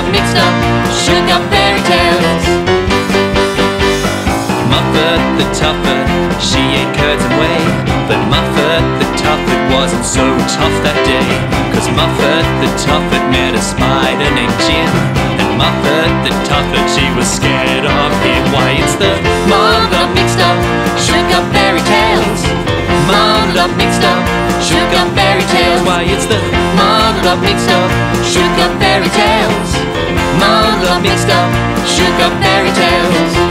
up, mixed up, shook up fairy tales. Muffet the Tuffet, she ate curds and whey, but Muffet the Tuffet wasn't so tough that day. Cause Muffet the Tuffet met a spider named Jim, and Muffet the Tuffet, she was scared of him. Why, it's the muddled up, mixed up, shook up fairy tales. Muddled up, mixed up, shook up fairy tales. Why, it's the muddled up, mixed up, shook up fairy tales. Muddled up, mixed up, shook up fairy tales.